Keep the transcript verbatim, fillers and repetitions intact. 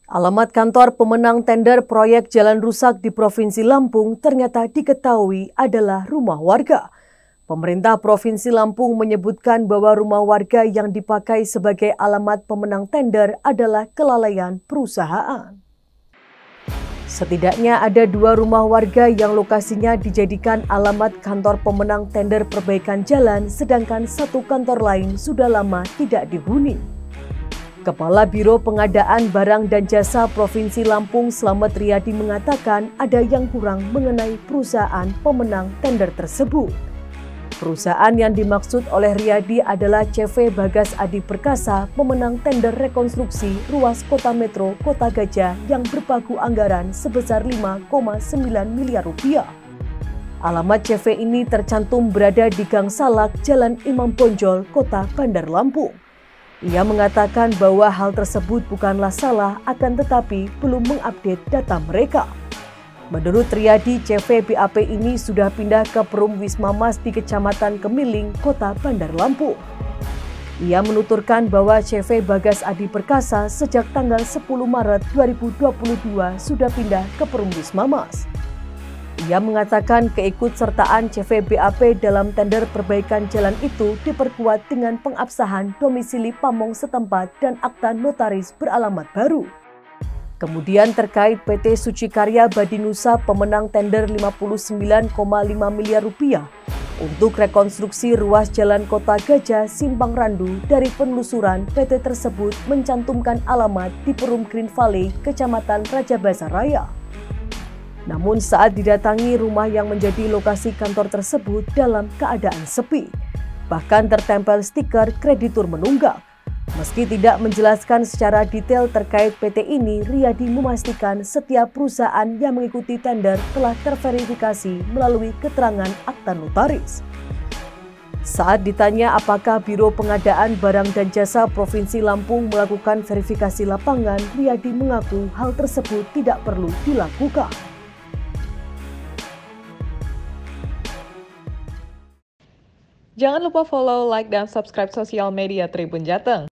Alamat kantor pemenang tender proyek jalan rusak di Provinsi Lampung ternyata diketahui adalah rumah warga. Pemerintah Provinsi Lampung menyebutkan bahwa rumah warga yang dipakai sebagai alamat pemenang tender adalah kelalaian perusahaan. Setidaknya ada dua rumah warga yang lokasinya dijadikan alamat kantor pemenang tender perbaikan jalan, sedangkan satu kantor lain sudah lama tidak dihuni. Kepala Biro Pengadaan Barang dan Jasa Provinsi Lampung Slamet Riyadi mengatakan ada yang kurang mengenai perusahaan pemenang tender tersebut. Perusahaan yang dimaksud oleh Riyadi adalah C V Bagas Adi Perkasa, pemenang tender rekonstruksi ruas Kota Metro Kota Gajah yang berpagu anggaran sebesar lima koma sembilan miliar rupiah. Alamat C V ini tercantum berada di Gang Salak, Jalan Imam Bonjol, Kota Bandar Lampung. Ia mengatakan bahwa hal tersebut bukanlah salah, akan tetapi belum mengupdate data mereka. Menurut Riyadi, C V B A P ini sudah pindah ke Perum Wisma Mas di Kecamatan Kemiling, Kota Bandar Lampung. Ia menuturkan bahwa C V Bagas Adi Perkasa sejak tanggal sepuluh Maret dua ribu dua puluh dua sudah pindah ke Perum Wisma Mas. Ia mengatakan keikutsertaan C V B A P dalam tender perbaikan jalan itu diperkuat dengan pengabsahan domisili pamong setempat dan akta notaris beralamat baru. Kemudian terkait P T Sucikarya Badinusa pemenang tender lima puluh sembilan koma lima miliar rupiah untuk rekonstruksi ruas jalan Kota Gajah Simpang Randu, dari penelusuran P T tersebut mencantumkan alamat di Perum Green Valley, Kecamatan Rajabasa Raya. Namun saat didatangi rumah yang menjadi lokasi kantor tersebut dalam keadaan sepi. Bahkan tertempel stiker kreditur menunggak. Meski tidak menjelaskan secara detail terkait P T ini, Riyadi memastikan setiap perusahaan yang mengikuti tender telah terverifikasi melalui keterangan akta notaris. Saat ditanya apakah Biro Pengadaan Barang dan Jasa Provinsi Lampung melakukan verifikasi lapangan, Riyadi mengaku hal tersebut tidak perlu dilakukan. Jangan lupa follow, like, dan subscribe sosial media Tribun Jateng.